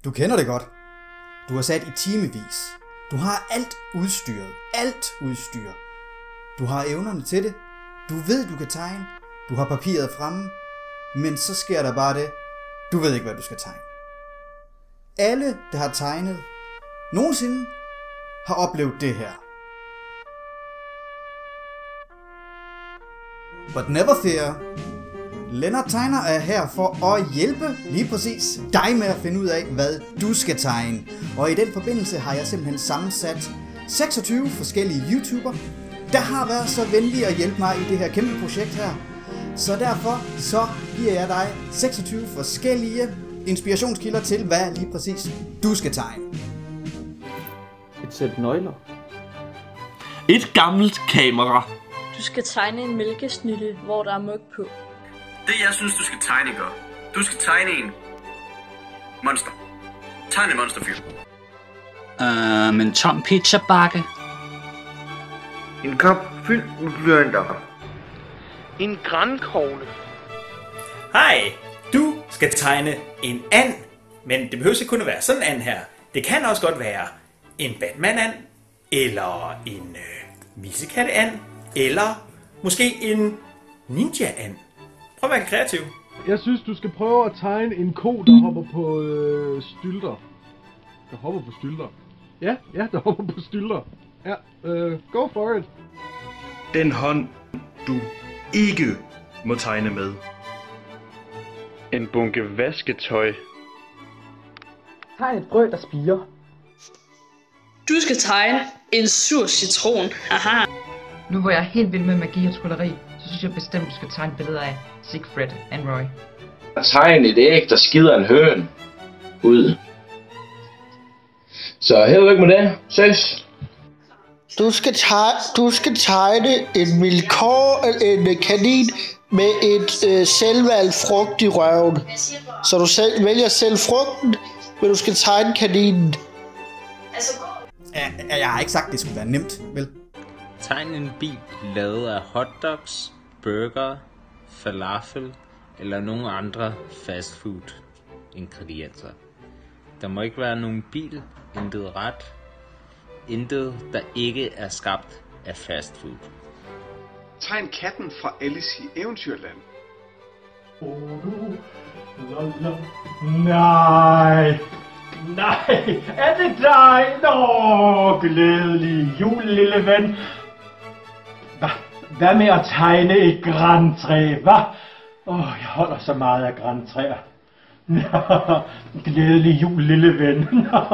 Du kender det godt. Du har sat i timevis. Du har alt udstyr. Du har evnerne til det. Du ved, du kan tegne. Du har papiret fremme. Men så sker der bare det. Du ved ikke, hvad du skal tegne. Alle, der har tegnet nogensinde, har oplevet det her. But never fear. Lennart Tegner er her for at hjælpe lige præcis dig med at finde ud af, hvad du skal tegne. Og i den forbindelse har jeg simpelthen sammensat 26 forskellige YouTubere, der har været så venlige at hjælpe mig i det her kæmpe projekt her. Så derfor så giver jeg dig 26 forskellige inspirationskilder til, hvad lige præcis du skal tegne. Et sæt nøgler. Et gammelt kamera. Du skal tegne en mælkesnitte, hvor der er mug på. Det jeg synes, du skal tegne, gør. Du skal tegne en monster. Tegne en monsterfyr. En tom pizzabakke. En kop fyldt med blyanter. En grankogle. Hej, du skal tegne en and, men det behøver ikke kun at være sådan en and her. Det kan også godt være en Batman-and, eller en misekatte-and, eller måske en ninja-and. Prøv at være kreativ. Jeg synes, du skal prøve at tegne en ko, der hopper på stylter. Der hopper på stylter. Ja, der hopper på stylter. Ja, go for it. Den hånd, du ikke må tegne med. En bunke vasketøj. Tegn et frø, der spirer. Du skal tegne en sur citron. Haha. Nu hvor jeg er helt vild med magi og trylleri, så synes jeg bestemt, du skal tegne billeder af Siegfried and Roy. Tegn et æg, der skider en høn ud. Så held og lykke med det. Ses. Du skal tegne en kanin med et selvvalgt frugt i røven. Så du vælger selv frugten, men du skal tegne kaninen. Jeg har ikke sagt, det skulle være nemt, vel? Tegn en bil lavet af hotdogs, burger, falafel eller nogle andre fastfood ingredienser. Der må ikke være nogen bil, intet ret, intet der ikke er skabt af fastfood. Tegn katten fra Alice i Eventyrland. Nej, er det dig? Nå, glædelig jul, lille ven. Hvad med at tegne et grantræ, hva? Jeg holder så meget af grantræer. Glædelig jul, lille ven.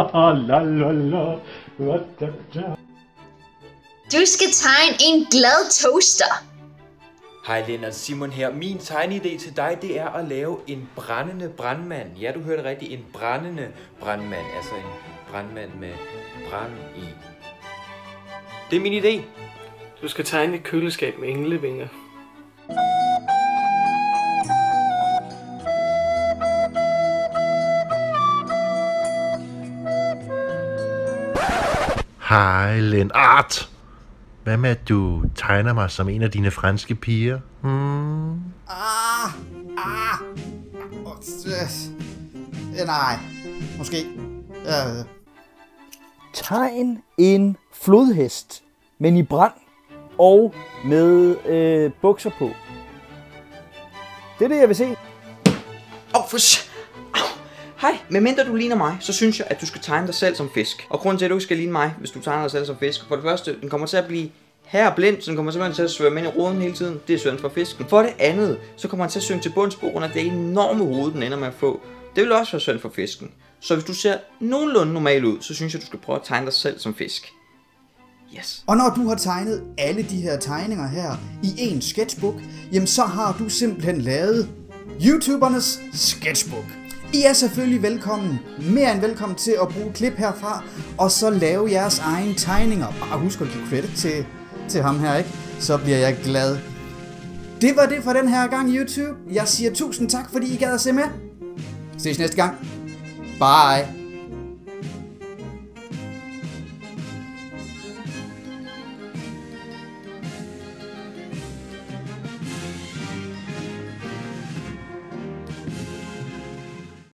Du skal tegne en glad toaster. Hej Lennart, Simon her. Min tegneidé til dig, det er at lave en brændende brandmand. Ja, du hørte rigtigt. En brændende brandmand. Altså en brandmand med brand i. Det er min idé. Du skal tegne et køleskab med englevinger. Hej Lennart. Hvad med at du tegner mig som en af dine franske piger? Nej, måske. Tegn en flodhest, men i brand og med bukser på. Det er det, jeg vil se. Hej, medmindre du ligner mig, så synes jeg, at du skal tegne dig selv som fisk. Og grunden til, at du ikke skal ligne mig, hvis du tegner dig selv som fisk, for det første, den kommer til at blive her blind, så den kommer simpelthen til at svømme ind i roden hele tiden. Det er synd for fisken. For det andet, så kommer han til at synge til bunds på grund af det enorme hoved, den ender med at få. Det vil også være synd for fisken. Så hvis du ser nogenlunde normal ud, så synes jeg, du skal prøve at tegne dig selv som fisk. Yes. Og når du har tegnet alle de her tegninger her i en sketchbook, jamen så har du simpelthen lavet YouTubernes sketchbook. I er selvfølgelig velkommen, mere end velkommen til at bruge klip herfra, og så lave jeres egne tegninger. Bare husk at give credit til ham her, ikke? Så bliver jeg glad. Det var det for den her gang, YouTube. Jeg siger tusind tak, fordi I gad at se med. Ses næste gang. Bye.